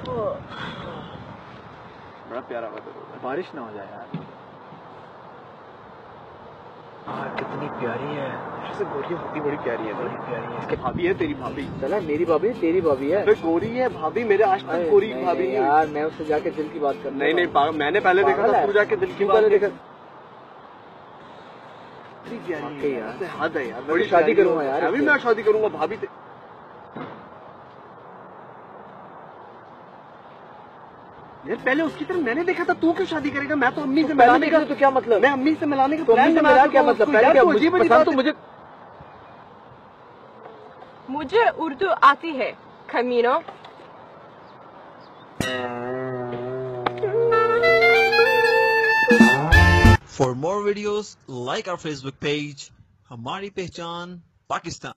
बड़ा प्यारा वेदर हो रहा है। बारिश ना हो जाए यार। कितनी प्यारी है। ऐसे गोरी भाभी बड़ी प्यारी है। बड़ी प्यारी है। इसके भाभी है तेरी भाभी। चला मेरी भाभी तेरी भाभी है। गोरी है भाभी, मेरे आज तक गोरी भाभी नहीं यार। मैं उससे जाके दिल की बात करता। नहीं मैंने पहले देखा था, तू जाके दिल की बात पहले देखा। प्यारी यार, हद है यार। बड़ी शादी करूंगा यार। अभी मैं शादी करूंगा भाभी से। यार पहले उसकी तरफ मैंने देखा था, तू क्यों शादी करेगा? मैं तो अम्मी से मिलाने का। तो क्या मतलब? मैं अम्मी से मिलाने का प्लान बनाया। क्या मतलब? पहले क्या मुझे उर्दू आती है खमीनो। For more videos, like our Facebook page, Hamari Pehchan, Pakistan.